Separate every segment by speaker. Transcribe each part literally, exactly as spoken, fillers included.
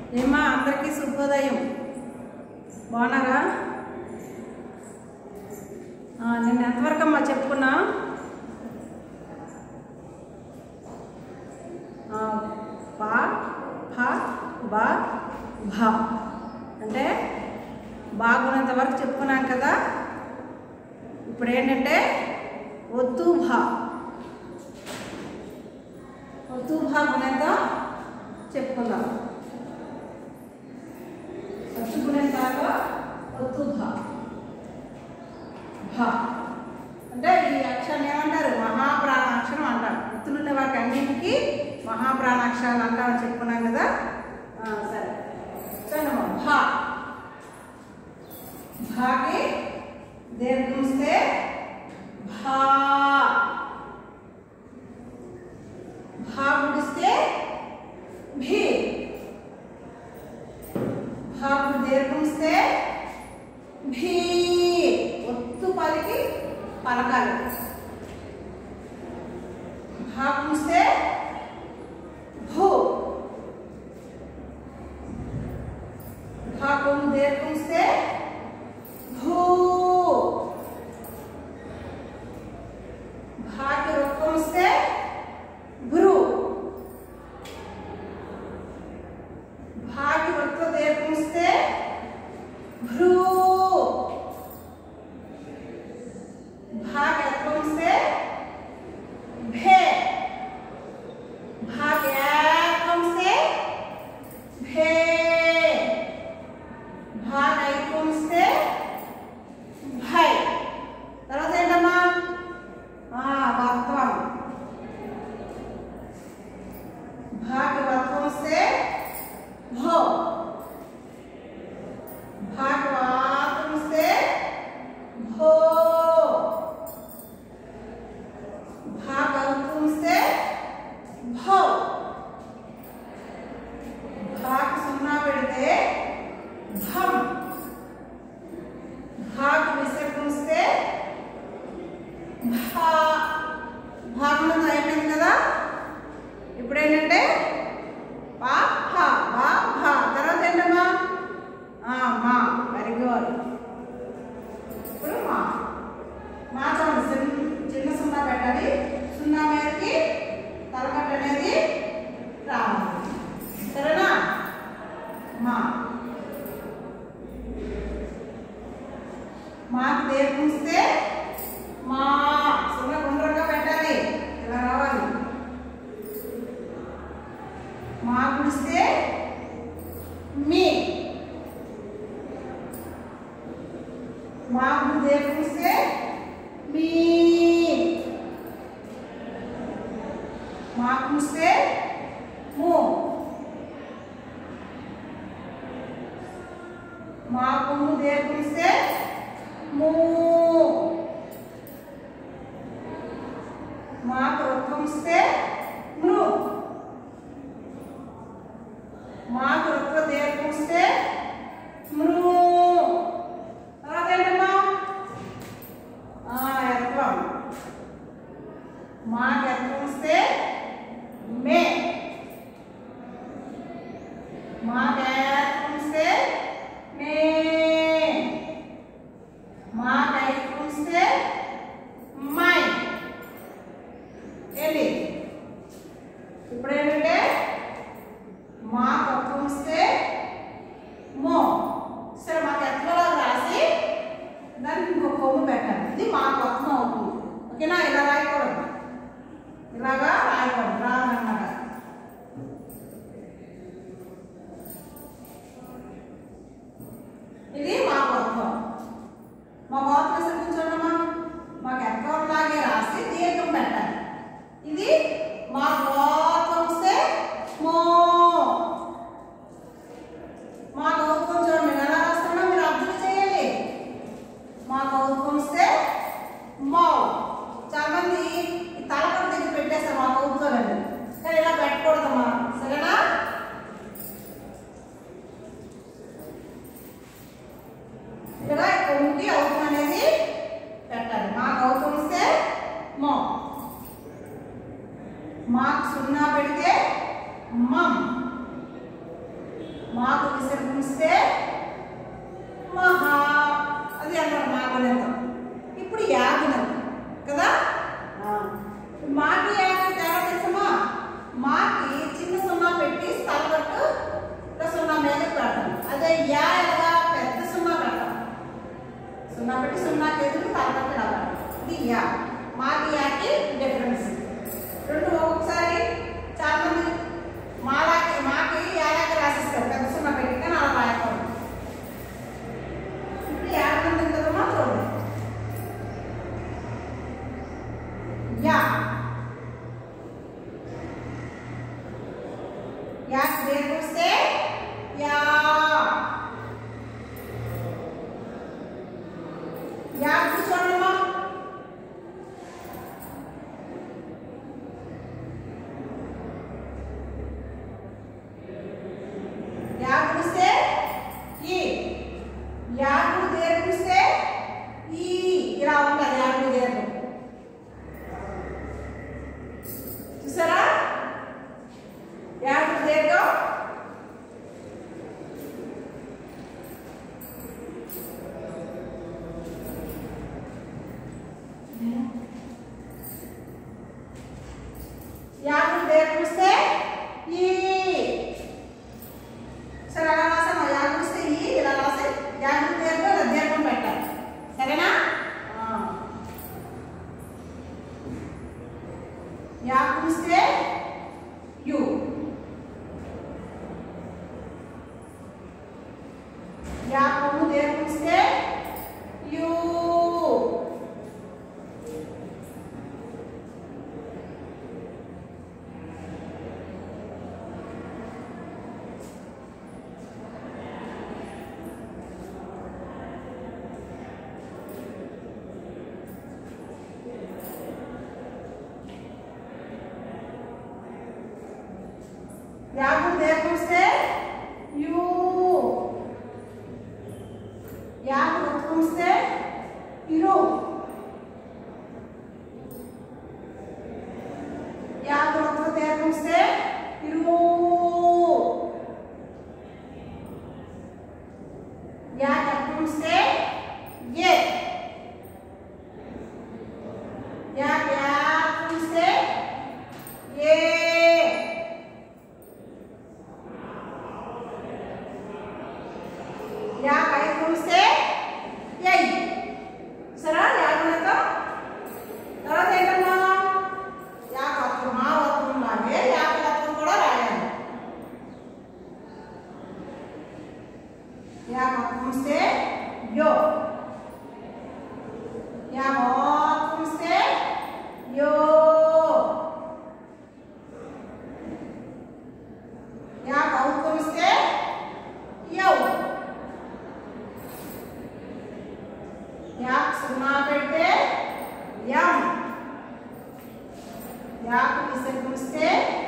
Speaker 1: ఏమా అందరికీ శుభోదయం. బాగున్నారా? నిన్న ఎంతవరకు అమ్మా చెప్పుకున్నా? పా ఫ బా భా అంటే బాగున్నంత వరకు చెప్పుకున్నాం కదా. ఇప్పుడు ఏంటంటే ఒత్తు భా ఒత్తు భా గుణంత చెప్పుకుందాం. ఒత్తు గుణంతాలో ఒత్తు భా భా అంటే ఈ అక్షరం ఏమంటారు? మహాప్రాణాక్షరం అంటారు. ఒత్తులున్న వాటి అన్నింటికి మహాప్రాణాక్షరాలు అంటామని చెప్పుకున్నాం కదా. సరే చూడమ్మా, భా భాకి దీర్ఘంస్తే భా, భా గుడిస్తే భీ, భాకు దీర్ఘంస్తే భీ. ఒత్తు పలికి పలకాలి. భాగుస్తే భూ, భాకు దీర్ఘంస్తే భూ. భాకి రొక్కమిస్తే భ్రూ, భాకి రొక్క దీర్ఘమిస్తే భ్రూ. భాకి రొక్కమిస్తే భే, భాకి ఏకమిస్తే భే, భాకి ఐకమిస్తే భై. తర్వాత ఏంటమ్మా? వత్వం. భాకి వత్వం వస్తే భో, భాకి వాతం వస్తే భో, భాకి ఔతం వస్తే భౌ. భాకి సున్నా పెడితే భం, భాకి విసర్గం వస్తే భా. భాగంలో అయిపోయింది కదా. ఇప్పుడు ఏంటంటే పా ఫ బా భా. తర్వాత ఏంటమ్మా? మా. Very good. ఇప్పుడు మా మా చూడండి, చిన్న సున్నా పెట్టాలి. సున్నా మీదకి తలకట్ట అనేది రావాలి. సరేనా? మా మాకు దీర్ఘిస్తే మా. సున్నా గుండ్రంగా పెట్టాలి, ఇలా రావాలి. మా గుడిస్తే మీ, మా గుడి దీర్ఘిస్తే మీ, మా గుడిస్తే మూ, మా కొమ్ము దీర్ఘిస్తే మూ, మాకు రొక్కమిస్తే మృ, మాకు రొక్క దీర్ఘమిస్తే మృ. తర్వాత ఏంటమ్మా? ఎత్వం. మాకు ఎత్వమిస్తే మే, మాకు ఏత్వమిస్తే మే, మాకు ఐత్వమిస్తే మై. ఏంటి ఇప్పుడు ఏంటంటే మా పక్కన వస్తే మో. సరే, మాకు ఎట్లా రాసి దానికి ఇంకో కొమ్ము పెట్టాలి. ఇది మా పక్కన అవుతుంది. ఓకేనా? ఇలా రాయకూడదు, ఇలాగా రాయకూడదు, రాదన్నమాట. ఇది మా పక్కన. మా పక్కన చూడమ్మా, మాకు ఎక్కడ లాగే రాసి దీర్ఘం పెట్టాలి. ఇది మా గోత్రం వస్తే మో. మా గౌత్వం చూడండి ఎలా రాస్తున్నా మీరు అబ్జర్వ్ చేయాలి. మా గౌత్వం వస్తే మౌ. చాలా మంది ఈ తలపడ దగ్గర పెట్టేస్తారు మా గౌత్వం అని, కానీ ఇలా పెట్టకూడదమ్మా. సరేనా? ఇలా కొమ్ముకి అవుతం అనేది పెట్టాలి. మా గౌత్వం వస్తే మో, మాకు సున్నా పెడితే మమ్, మాకు విసర్జిస్తే మహా, అది అన్నమాట మా గుణితం. ఇప్పుడు యా గుణితం కదా. మాకి యాకి తేడా తెలుసమ్మా. మాకి చిన్న సున్నా పెట్టి స్థలగట్టు సున్నా మీద పెడతాం. అదే యా ఎలాగా పెద్ద సున్నా పెడతాం. సున్నా పెట్టి సున్నాకి ఎదురు స్థలగట్టు రావాలి. ఇది యా. మాకి యాకి డిఫరెన్స్ రెండు. ఒక్కొక్కసారి చాలా మంది మాలాకి మాకి యాలాకి రాసిస్తారు పెద్ద సున్నా పెట్టి, కానీ అలా రాయకూడదు. ఇప్పుడు యా గుణితం కదమ్మా, చూడండి. యా యా దేనికి వస్తే యా. యా చూడమ్మా. యా చూస్తే ఈ. యా దేనికి వస్తే ఈ. ఇలా ఉంటుంది యా దేనికి. చూసారా యాడ్ దేదో. యాడ్ దేకొస్తే ఈ. సరే అలా రాసామా. యాడ్ వస్తే ఈ ఇలా రాసే. యాడ్ దేదో దీర్ఘం పెట్టాలి. సరేనా. యాడ్ వస్తే యు. యా కొమ్ము దేకొస్తే యు. యాకు దేకొస్తే యు. యాకు వస్తే ఇరు. యాకు దేకొస్తే ఇరు. యాకు వస్తే ఏ. యాకు వస్తే ఏ. యా ఐదు వస్తే యై. సరే యా గుణితం. తర్వాత ఏంటమ్మా యా కత్వం. మా వత్వం లాగే యా కత్వం కూడా రాయాలి. యా కత్వం వస్తే యో. యా కత్వం వస్తే యో. యా కౌత్వం వస్తే యౌ. యాక్ సున్నా పెడితే యం. యాకు విసర్జిస్తే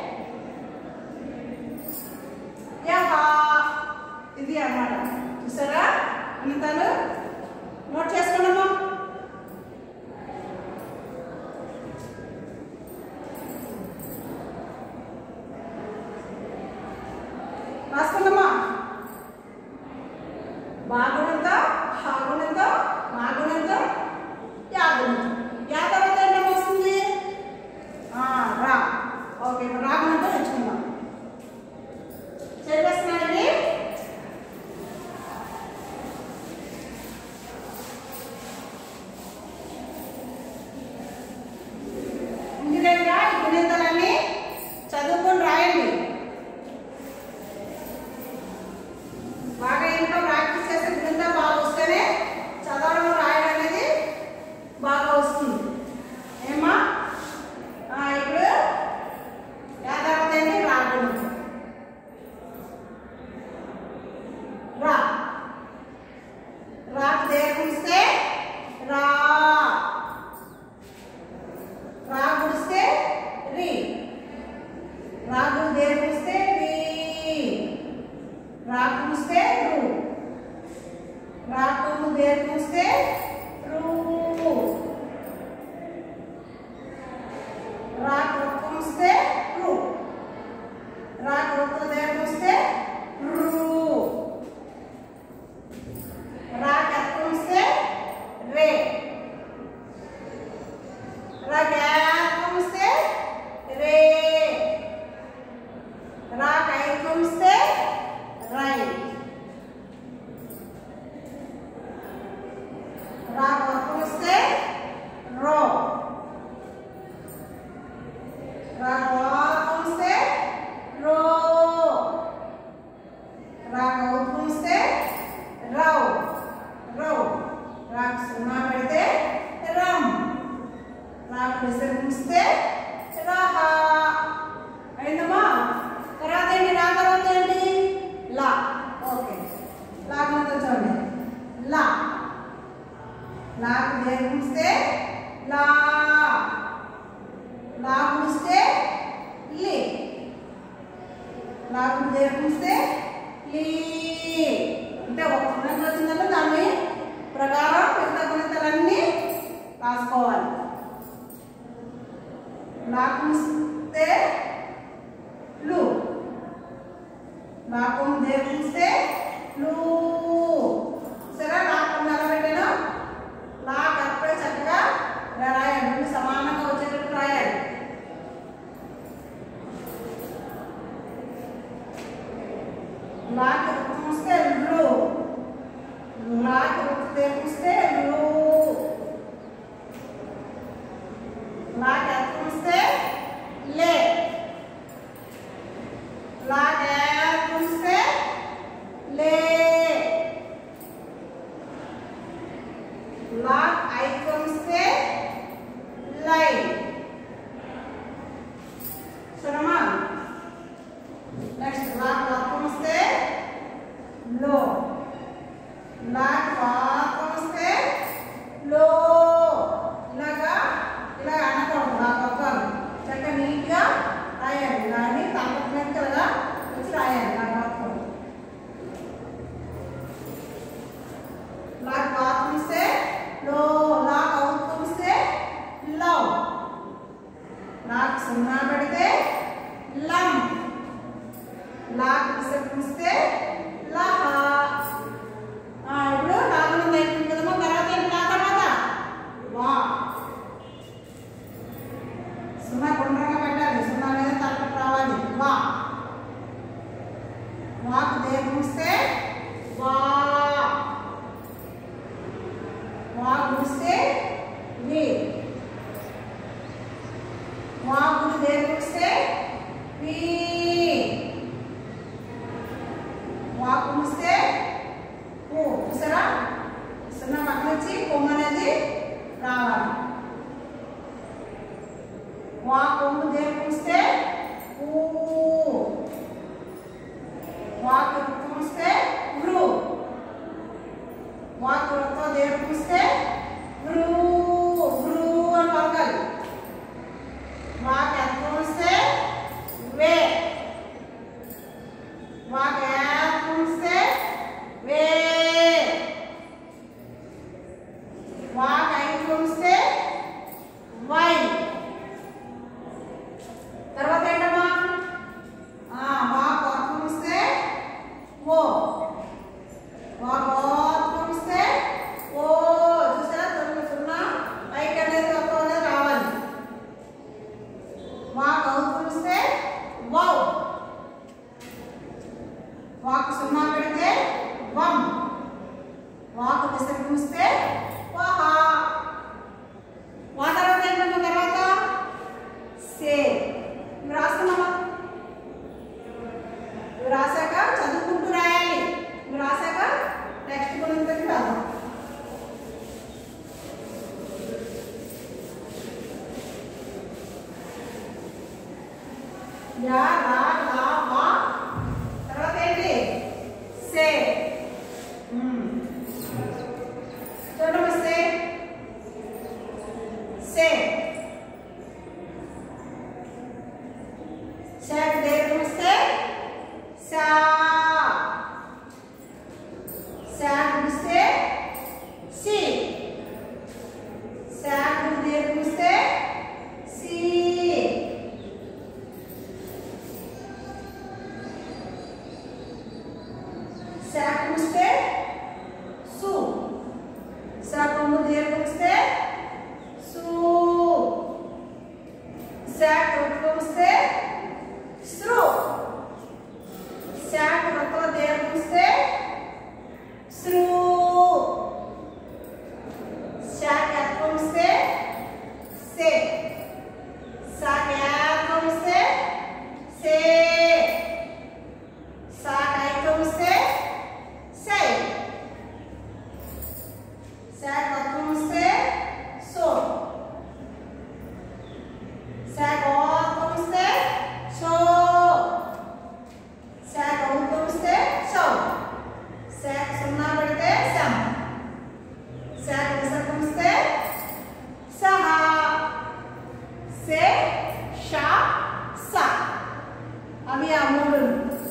Speaker 1: యహ. ఇది అన్నమాట. చూసారా గుణితాలు. నోట్ చేసుకోండమ్మా. రాసుకోండమ్మా. బాగుణంతో హాగుణంతో మాగుణంతో యా గుణంతో. యా తర్వాత ఏంటో వస్తుంది రా. ఓకే రాగుణంతో తెచ్చుకుందాం. చదివేస్తున్నానండి. ఇందులో ఈ గుణితాలన్నీ చదువుకొని రాయండి. బాగా ఇంట్లో ప్రాక్టీస్ చేస్తే గుణితం బాగా వస్తేనే చదవడం రాయడం అనేది బాగా వస్తుంది. ఏమా ఇప్పుడు యా తర్వాత ఏంటి రాగుణం. రా. రాకు దేకొస్తే రా. రా గుడిస్తే రి. రాగు దేకొస్తే రి. రాకు వస్తే రు. రాకు దేకొస్తే రు. రాకు వస్తే రు. రాకు దేకొస్తే రు. నాకు దేర్పిస్తే లీ అంటే ఒక గుణితం వచ్చిందంటే దాన్ని ప్రకారం మిగతా గుణితాలన్నీ రాసుకోవాలి. నాకు ఇస్తే లు నాకు దేర్పిస్తే లు సరే నాకు నిలబెట్టాను నాకు అప్పుడే చక్కగా రాయాలి రెండు సమానంగా వచ్చేటట్టు రాయాలి. నాకు వస్తే లు నాకు దేర్పిస్తే లు నాకు వస్తే లే నాకు వస్తే లే లాక్ ఐకొస్తే లై సరేమా. నెక్స్ట్ లాక్ వాకొస్తే లో లాక్ వాకొస్తే లో ఇలాగా ఇలా అనకూడదు. లాక్ వాకాలు చక్కగా నీట్గా రాయాలి. దాన్ని తప్పనిసరిగా వచ్చి రాయాలి. లాక్ వాకోలు లాక్ వాకొస్తే లో లాక్ అవుకొస్తే లవ్ లాక్ సున్నా పెడితే లం లాక్ విసర్పిస్తే లహ. ఇప్పుడు నాలుగు అయిపోయింది కదమ్మా. తర్వాత ఏంటి నా తర్వాత వా సున్నా గుండ్రంగా పెట్టాలి. సున్నా మీద తలపెట్టి రావాలి. వా వాకు దేర్పిస్తే వా వాగుస్తే వి వాగులు దేర్పిస్తే వి వాకుస్తే ఊ చూసారా సున్నా పక్కన వచ్చి కొమ్మ అనేది రావాలి. వా కొమ్ము దేర్పిస్తే ఊ వాకు వృత్తం వృ వాకు వృత్తం దేర్పిస్తే వృ వృ అని పలకాలి. వాకు అర్థం వస్తే వే వాకు అర్థం వస్తే వే వాకు ఐదు వస్తే వై. తర్వాత ఏంటమ్మా వాకు అర్థం వస్తే ఓ వాకు అర్థం వస్తే ఓ చూసారా తొమ్మిది సున్నా పైకి అనేది ఒక అనేది రావాలి. వాకు అవుతుంది వౌ వాకు సున్నా పెడితే వం వాకు విసర్పిస్తే వహ. వా తర్వాత ఏంటమ్మా తర్వాత సే. ఇవి రాస్తున్నామా? ఇవి రాశాక చదువుకుంటూ రాయాలి. ఇవి రాశాక నెక్స్ట్ గురించి రాద్దాం. యా రా లా వా తర్వాత ఏంటి సే. చూడండి సే సే షాక్ దేర్పిస్తే సా శాక్ ఇస్తే సి శాక్ దేర్పిస్తే సి శాక్ ఇస్తే సు శాకము దేర్పిస్తే సు శాక్ వృత్తం స్రు శాక్ వృత్తం దేర్పిస్తే స్రు శాక్ అర్థం వస్తే సే శాక్ అర్థం వస్తే సే శాక్ ఐకం వస్తే సై శాక్ అర్థం వస్తే సో శాక్ అర్థం వస్తే సో శాక్ ఔతం వస్తే సో శాక్ సున్నా పెడితే సం శాక్ విసర్గం వస్తే సహ సే షా స. అవి ఆ మూడు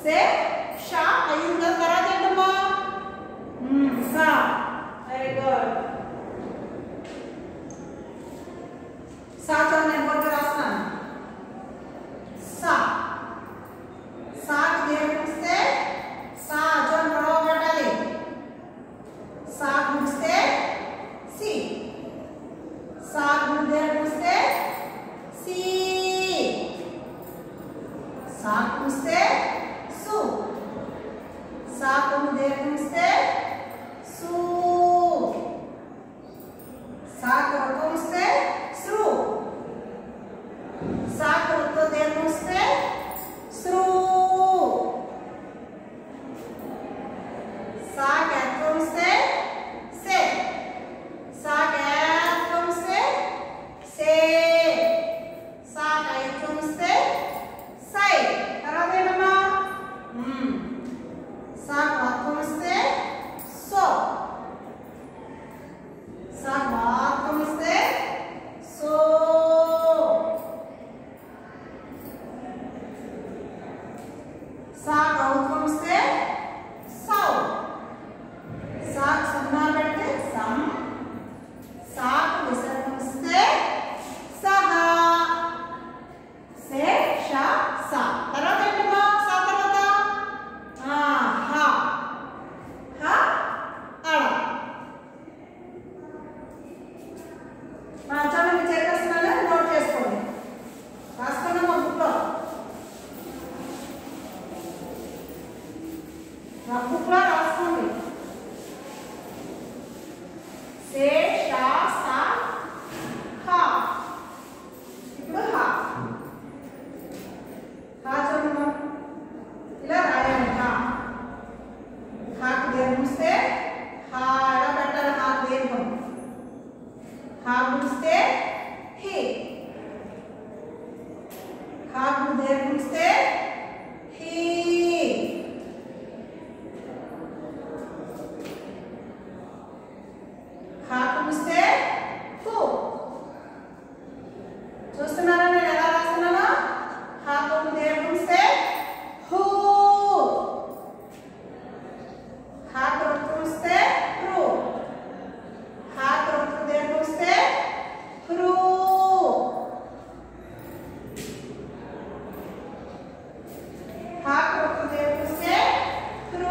Speaker 1: से షా అయింది కదా తర్వాత ఏంటమ్మా సా వెరీ గుడ్ సా చూడండి నేను బోర్డు రాస్తున్నాను సా సా దేనిస్తే సా చూడండి పొడవ పెట్టాలి సా గుడిస్తే సి సా గుడి దేనిస్తే సి సా గుడిస్తే సు సా కొమ్ము దేనిస్తే సు సా కొమ్ముస్తే సు సా కొమ్ముతో దేనిస్తే సు సా కొమ్ముస్తే సే సా కొమ్ముస్తే సే సా కొమ్ముస్తే సై తర్వాత ఏంటమ్మా సా కొమ్ముస్తే సో సా కొమ్ముస్తే సో సా కొమ్ముస్తే సౌ సా సున్నా పెడితే సం సా విసర్జిస్తే సహ సే ష సా తర్వాత ఏంటమ్మా సా తర్వాత ఆ హ హ అడ ఆ చూడండి మీరు చేస్తున్నాను నోట్ చేసుకోండి రాసుకున్నా మా బుక్లో నా బుక్లో రాసుకోండి సే ష సా హ ఇప్పుడు హ హ చూడండి ఇలా రాయాలి హ హాకు దేనిస్తే హా ఎలా పెట్టాలి హాకు దేనికం హా గుడిస్తే హి హాకు దేనిస్తే హి హాకు గుడిస్తే హు చూస్తున్నారా నేను ఎలా రాస్తున్నానో Haku దేనిస్తే who Haku గుడిస్తే హృ Haku దేనిస్తే హృ Haku దేనిస్తే హృ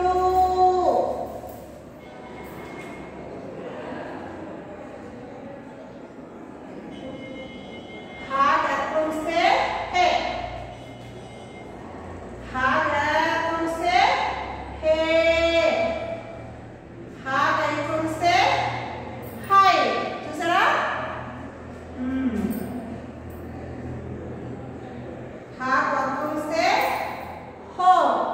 Speaker 1: హాగత్వంస్తే hey హాగత్వంస్తే hey హాగైత్వంస్తే high చూసారా హాగత్వంస్తే హో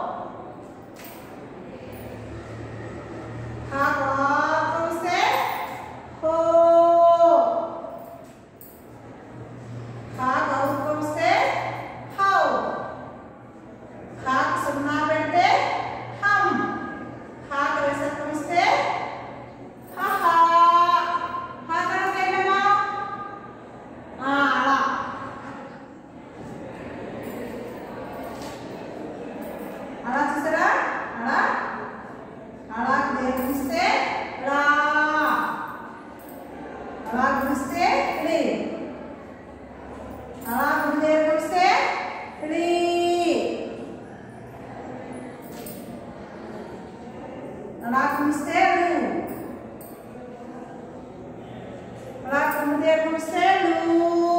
Speaker 1: హాగత్వంస్తే హో హాగ్ అవుకొస్తే హౌ హాగ్ సున్నా పెడితే హమ్ హాగ్ విసర్జిస్తే హహ హా తర్వాత ఏంటమ్మా అలా అలా చూసారా అలా అలా దేనిస్తే లా అలా గుడిస్తే లి అలా గుడి గుడిస్తే లి అలా గుడిస్తే లు అలా గుడి గుడిస్తే లు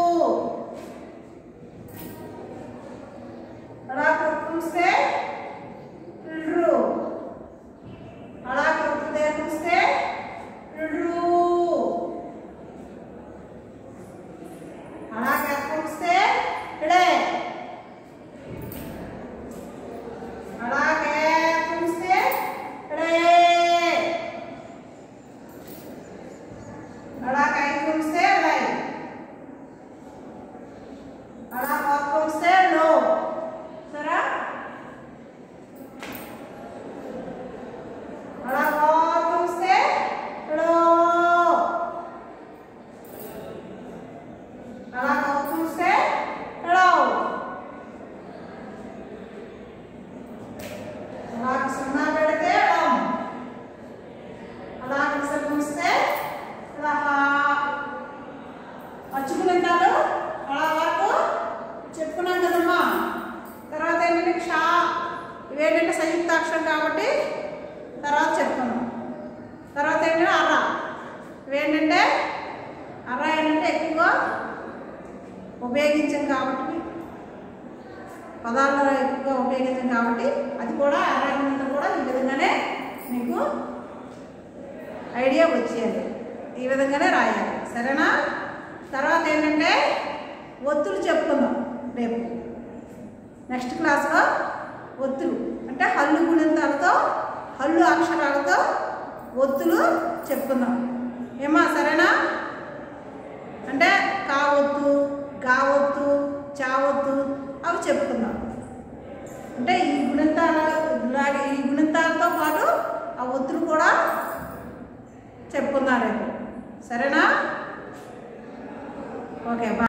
Speaker 1: అలా గుడిస్తే రు అలా గుడి గుడిస్తే రు అలా గుడిస్తే డే అలాగే గుడిస్తే డే అలాగే గుడిస్తే లై అలా గుడిస్తే లో సరా షా ఇవేంటంటే సంయుక్తాక్షరం కాబట్టి తర్వాత చెప్తున్నాం. తర్వాత ఏంటంటే అర్ర, ఇవేంటంటే అర్ర ఏంటంటే ఎక్కువ ఉపయోగించాం కాబట్టి, పదాల్లో ఎక్కువగా ఉపయోగించాం కాబట్టి అది కూడా అర్ర గుణింతం కూడా ఈ విధంగానే మీకు ఐడియా వచ్చేయాలి, ఈ విధంగానే రాయాలి. సరేనా? తర్వాత ఏంటంటే ఒత్తులు చెప్పుకుందాం రేపు నెక్స్ట్ క్లాస్లో. ఒత్తులు అంటే హల్లు గుణింతాలతో హల్లు అక్షరాలతో ఒత్తులు చెప్పుకుందాం ఏమా? సరేనా? అంటే కావొత్తు, గావొత్తు, చావొత్తు అవి చెప్పుకుందాం. అంటే ఈ గుణింతాల ఈ గుణింతాలతో పాటు ఆ ఒత్తులు కూడా చెప్పుకుందాం రేపు. సరేనా? ఓకే.